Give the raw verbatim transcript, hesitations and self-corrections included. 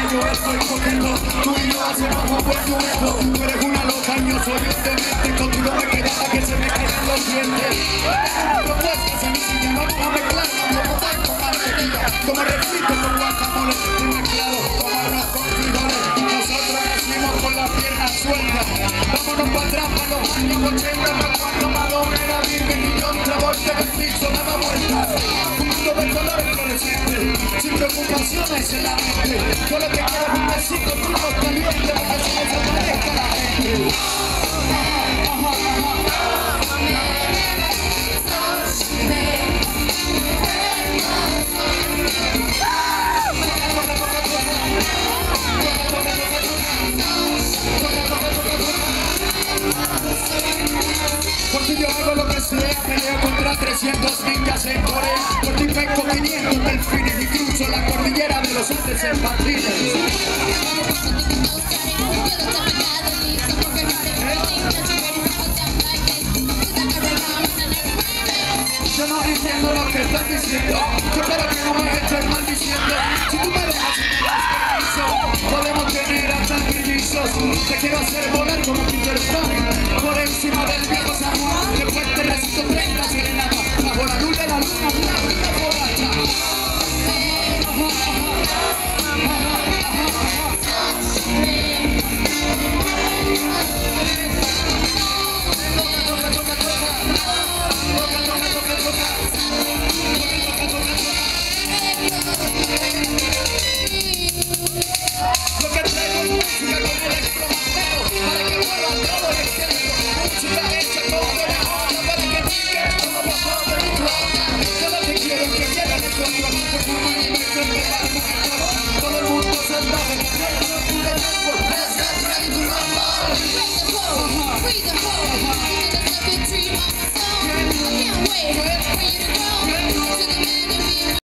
yo estoy coqueto. Tú y yo hacemos un buen dueto. Tú eres una loca y yo soy un demente. Contigo me quedaba que se me caían los dientes. Propuestas en mi silla, vamos a mezclar. Como tanto para tequila, como refrito con guacamole. Y mezclado con arroz con frijoles. Nosotros nacimos con las piernas sueltas. Vámonos para atrás, para los años ochenta, para cuando Madonna era virgen y John Travolta en el piso daba vueltas. Un mundo de colores fluorescentes, sin preocupaciones en la mente. Yo lo que quiero es un besito tuyo caliente para que se me desaparezca la gente. Por ti yo hago lo que sea, peleo contra trescientos ninjas en Corea. Por ti pesco quinientos delfines y cruzo la cordillera de los Andes en patines. Yo no entiendo lo que estás diciendo. Yo espero que no me estés maldiciendo. Si tú me dejas y me das permiso, podemos tener hasta trillizos. Te quiero hacer volar como Peter Pan por encima del viejo San Juan. Después te recito treinta serenatas bajo la luz de la luna blanca borracha. Lo que traigo es música con el